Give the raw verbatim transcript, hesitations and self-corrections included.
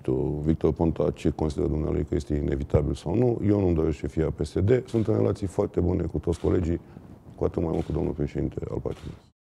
știu, Victor Ponta ce consideră dumnealui că este inevitabil sau nu. Eu nu-mi doresc să fie a P S D. Sunt în relații foarte bune cu toți colegii, cu atât mai mult cu domnul președinte al partidului.